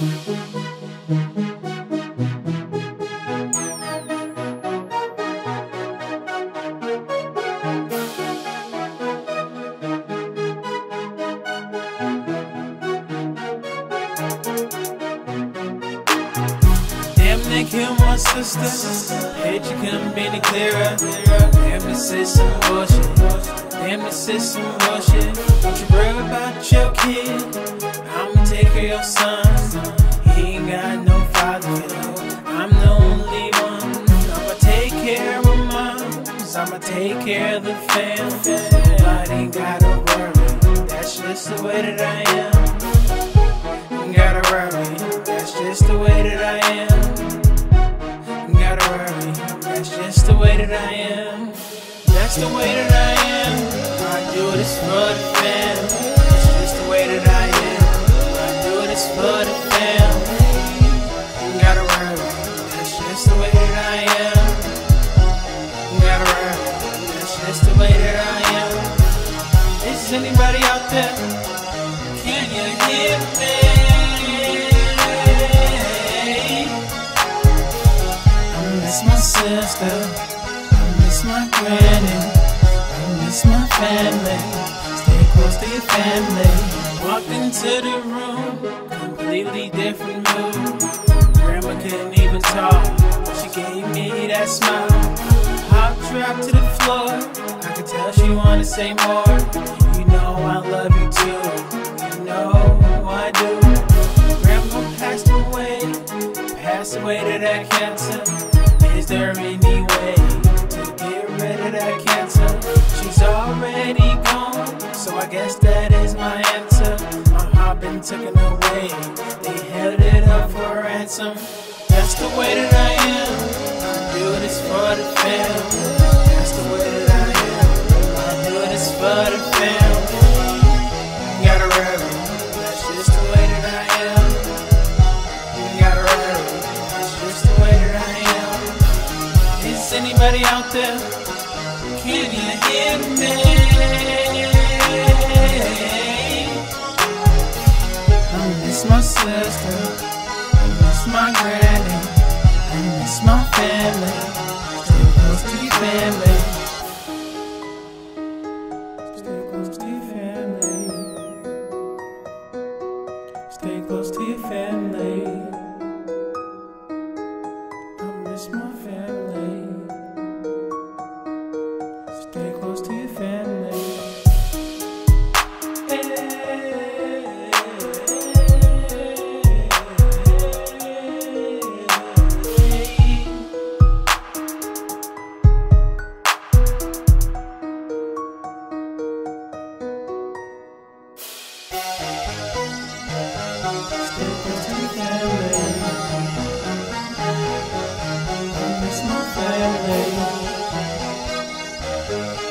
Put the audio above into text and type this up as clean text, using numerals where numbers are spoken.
They killed my sister. Hate you couldn't be any clearer. Damn, this is some bullshit. Damn, this is some bullshit. Don't you worry about your kid. I'ma take care of your son. He ain't got no father. I'm the only one. I'ma take care of my moms. I'ma take care of the fam. Nobody gotta worry. That's just the way that I am. You gotta worry. That's just the way that I am. That's just the way that I am. That's the way that I am. I do this for the fam. That's just the way that I am. I do this for the fam. You gotta worry. That's just the way that I am. You gotta worry. That's just the way that I am. Is anybody out there? Can you hear me? My sister, I miss my granny, I miss my family. Stay close to your family. Walked into the room, completely different mood. Grandma couldn't even talk, she gave me that smile. Hop dropped to the floor, I could tell she wanted to say more. You know I love you too, you know I do. Grandma passed away to that cancer. Is there any way to get rid of that cancer? She's already gone, so I guess that is my answer. My heart been taken away, they held it up for ransom. That's the way that I am, I do this for the fam. That's the way that I am, I do this for the fam. You gotta worry, that's just the way that I am. You gotta worry, that's just the way that I am. Is anybody out there? Can you hear me? I miss my sister, I miss my granny, I miss my family. Stay close to your family. Stay close to your family. Stay close to your family. I miss my family. Stay close to your family. I miss my family.